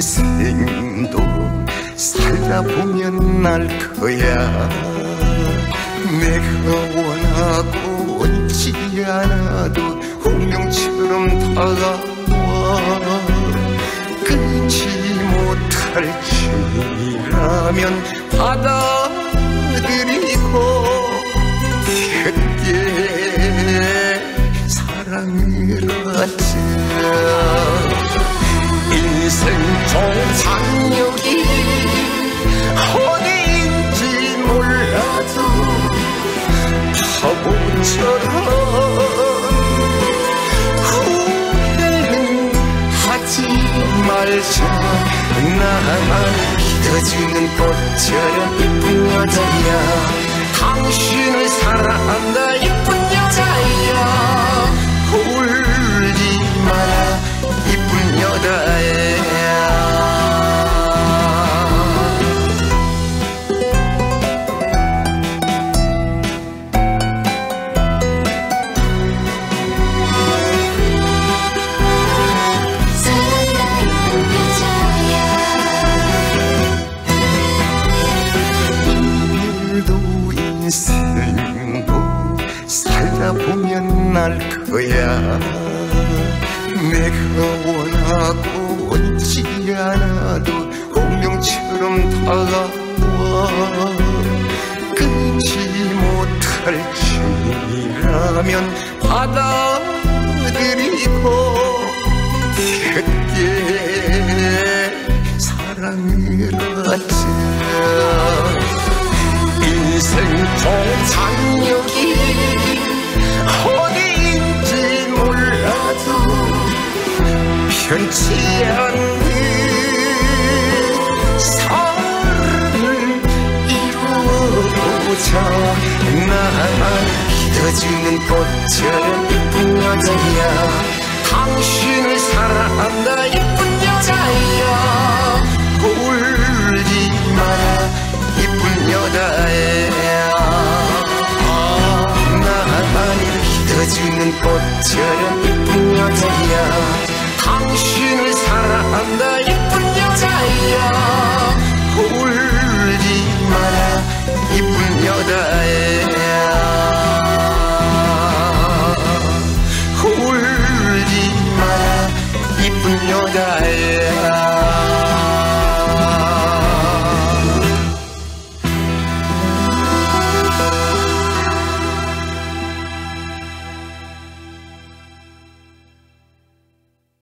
인생도 살다 보면 알 거야. 내가 원하고 원치 않아도 운명처럼 다가와. 끊지 못할 죄라면 받아들이고 쉽게 사랑을 하자. 인생 종착역이 어디인지 몰라도 바보처럼 후회는 하지 말자. 나만 믿어주는 꽃처럼 이쁜 여자야. 당신을 사랑한다 이쁜 여자야. 울지 마라 이쁜 여자야. 인생도 살다 보면 알 거야. 내가 원하고 원치 않아도 운명처럼 다가와. 끊지 못할 죄라면 받아들이고 쉽게 사랑을 하자. 인생 종착역이 어디인지 몰라도 편치 않는 사랑을 이루어보자. 나만 믿어주는 꽃처럼 이쁜 여자야. 당신을 사랑한다 이쁜 여자야. 울지 마라 이쁜 여자야. 나만 믿어주는 꽃처럼 이쁜 여자야. 당신을 사랑한다 이쁜 여자야. 울지 마라 이쁜 여자야. 울지 마라 이쁜 여자야.